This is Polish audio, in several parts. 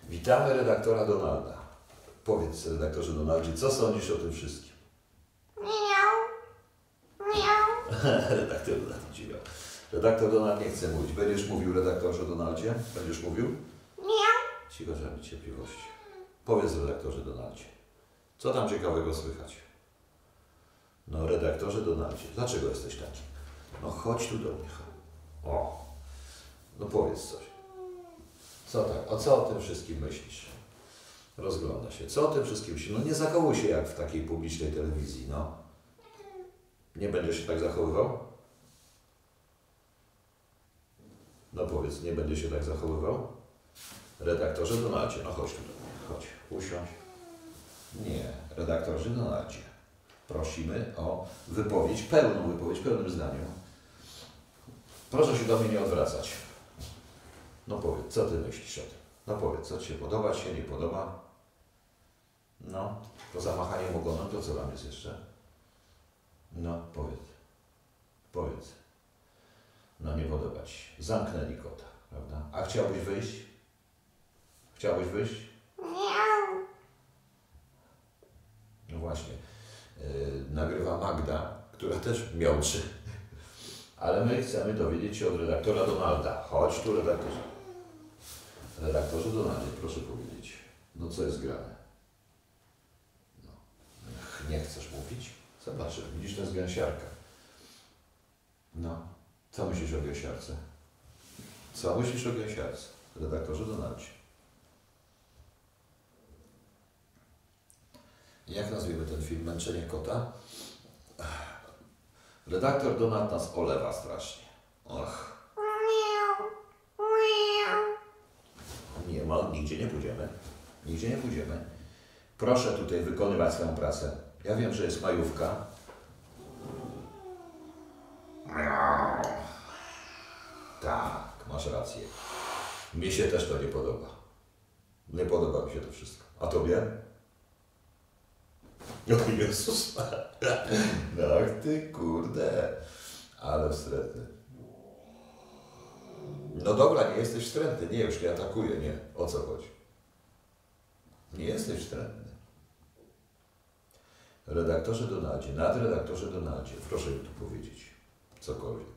Witamy redaktora Donalda. Powiedz, redaktorze Donaldzie, co sądzisz o tym wszystkim? Redaktor Donald idzie miał. Redaktor Donald nie chce mówić. Będziesz mówił, redaktorze Donaldzie? Będziesz mówił? Cicho, żeby cierpliwości. Powiedz, redaktorze Donaldzie, co tam ciekawego słychać? No, redaktorze Donaldzie, dlaczego jesteś taki? No, chodź tu do mnie. O, no powiedz coś. Co tak? Co o tym wszystkim myślisz? Rozgląda się. Co o tym wszystkim myślisz? No nie zachowuj się jak w takiej publicznej telewizji, no. Nie będziesz się tak zachowywał? No powiedz, nie będzie się tak zachowywał? Redaktorze Donaldzie, no chodź tu do mnie, chodź, usiądź. Nie, redaktorze Donaldzie, prosimy o wypowiedź, pełną wypowiedź, w pełnym zdaniu. Proszę się do mnie nie odwracać. No powiedz, co ty myślisz o tym? No powiedz, co ci się podoba, ci się nie podoba? No, poza machaniem ogonem, to co tam jest jeszcze? No, powiedz. Powiedz. No, nie podoba ci się. Zamknęli kota, prawda? A chciałbyś wyjść? Chciałbyś wyjść? No właśnie. Nagrywa Magda, która też miałczy. Ale my chcemy dowiedzieć się od redaktora Donalda. Chodź tu, redaktorze. Redaktorze Donaldzie, proszę powiedzieć. No co jest grane? No. Nie chcesz mówić? Zobaczymy. Widzisz, to jest gęsiarka. No. Co myślisz o gęsiarce? Co myślisz o gęsiarce? Redaktorze Donaldzie. Jak nazwiemy ten film? Męczenie kota? Redaktor Donald nas olewa strasznie. Och. Nie ma, nigdzie nie pójdziemy. Nigdzie nie pójdziemy. Proszę tutaj wykonywać swoją pracę. Ja wiem, że jest majówka. Tak, masz rację. Mnie się też to nie podoba. Nie podoba mi się to wszystko. A tobie? O Jezus. No ty kurde. Ale wstrętny. No dobra, nie jesteś wstrętny. Nie, już nie atakuję, nie. O co chodzi? Nie jesteś wstrętny. Redaktorze Donaldzie, nadredaktorze Donaldzie, proszę mi tu powiedzieć cokolwiek.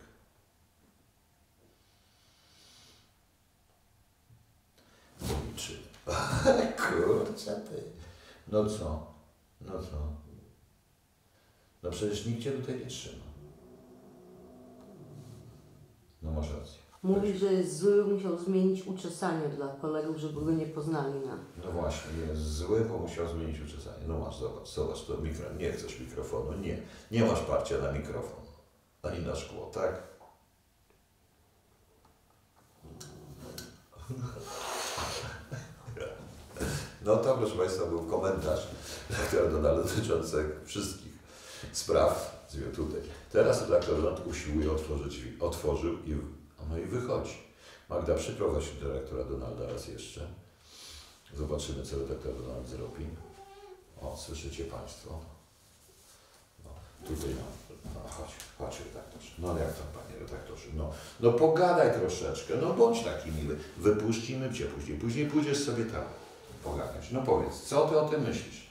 Liczy. Kurczę ty. No co? No co? No przecież nikt cię tutaj nie trzyma. No masz rację. Mówi, że jest zły, musiał zmienić uczesanie dla kolegów, żeby go nie poznali na... No właśnie, jest zły, bo musiał zmienić uczesanie. No masz, zobacz, to mikrofon. Nie chcesz mikrofonu, nie. Nie masz parcia na mikrofon, ani na szkło, tak? No to, proszę Państwa, był komentarz redaktora Donalda dotyczący wszystkich spraw z tutaj. Teraz redaktor Donald usiłuje otworzyć drzwi. Otworzył i no i wychodzi. Magda, przyprowadź dyrektora Donalda raz jeszcze. Zobaczymy, co redaktor Donald zrobi. O, słyszycie Państwo? No, tutaj, no chodź redaktorze. No jak tam, panie redaktorze? No pogadaj troszeczkę, no bądź taki miły. Wypuścimy cię później. Później pójdziesz sobie tam pogadać. No powiedz, co ty o tym myślisz?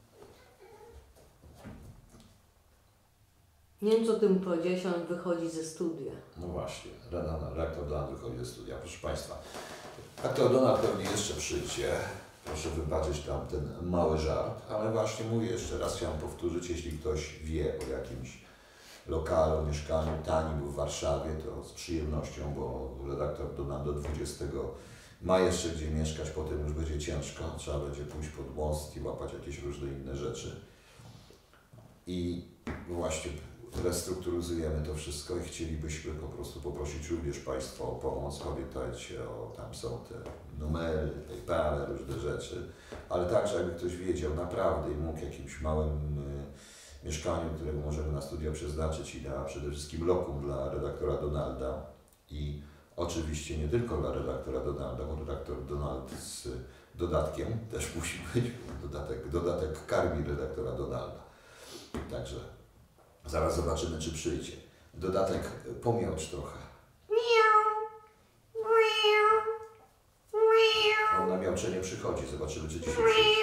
Nie wiem, co ty mu powiedziałeś, on wychodzi ze studia. No właśnie, redaktor Donald wychodzi ze studia. Proszę Państwa, redaktor Donald pewnie jeszcze przyjdzie. Proszę wybaczyć tam ten mały żart, ale właśnie mówię jeszcze raz, chciałem powtórzyć, jeśli ktoś wie o jakimś lokalu, mieszkaniu tanim w Warszawie, to z przyjemnością, bo redaktor Donald do 20 ma jeszcze gdzie mieszkać, potem już będzie ciężko, trzeba będzie pójść pod most i łapać jakieś różne inne rzeczy. I właśnie restrukturyzujemy to wszystko i chcielibyśmy po prostu poprosić również Państwa o pomoc. Pamiętajcie, tam są te numery, PayPal, różne rzeczy, ale także jakby ktoś wiedział naprawdę i mógł jakimś małym mieszkaniu, którego możemy na studia przeznaczyć i na przede wszystkim lokum dla redaktora Donalda i oczywiście nie tylko dla redaktora Donalda, bo redaktor Donald z dodatkiem też musi być, dodatek karmi redaktora Donalda. Także zaraz zobaczymy, czy przyjdzie. Dodatek pomiałcz trochę. On namiał zakończenie przychodzi. Zobaczymy, czy dzisiaj przyjdzie.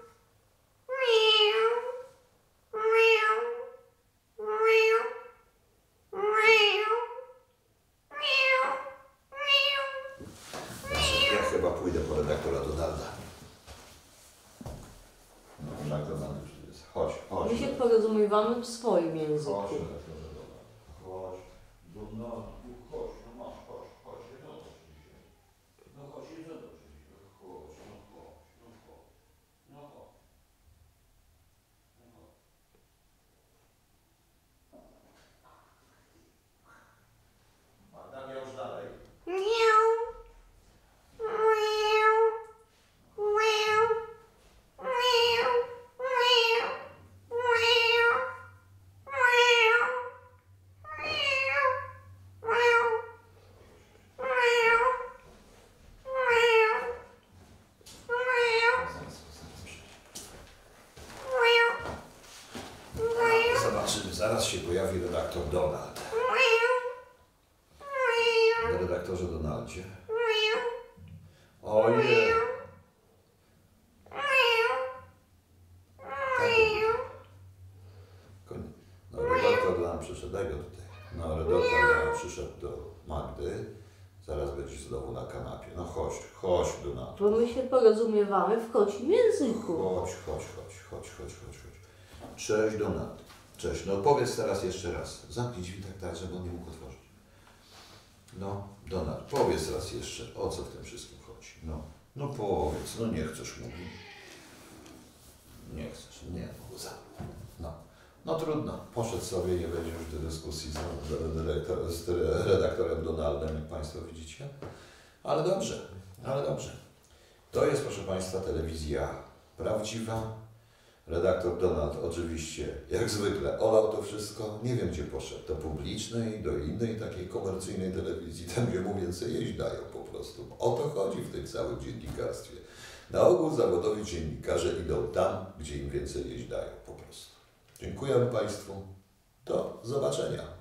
Ja chyba pójdę po redaktora Donalda. No, redaktor Donald już jest. Chodź, chodź. My się porozumiewamy w swoim języku. Chodź, redaktorze Donald. Chodź. Donaldu, chodź. No masz, chodź, chodź. Nie zobacz dzisiaj. No chodź, nie zobacz dzisiaj. Chodź, no chodź, no chodź. No chodź. No chodź. Magda, już dalej. Zobaczymy, zaraz się pojawi redaktor Donald. Redaktorze Donaldzie. Ojej. No, redaktor Donald przyszedł, daj go tutaj. No, redaktor Donald przyszedł do Magdy. Zaraz będziesz znowu na kanapie. No chodź, chodź Donald. Bo my się porozumiewamy w kocim języku. Chodź. Cześć Donald. Cześć. No powiedz teraz jeszcze raz. Zamknij drzwi tak, żeby on nie mógł otworzyć. No, Donald, powiedz raz jeszcze, o co w tym wszystkim chodzi. No powiedz, no nie chcesz mówić. Nie chcesz, nie, no trudno. Poszedł sobie, nie będzie już do dyskusji z redaktorem Donaldem, jak Państwo widzicie. Ale dobrze. To jest, proszę Państwa, telewizja prawdziwa. Redaktor Donald oczywiście, jak zwykle, olał to wszystko. Nie wiem, gdzie poszedł. Do publicznej, do innej takiej komercyjnej telewizji, tam gdzie mu więcej jeść dają po prostu. O to chodzi w tym całym dziennikarstwie. Na ogół zawodowi dziennikarze idą tam, gdzie im więcej jeść dają po prostu. Dziękuję Państwu. Do zobaczenia.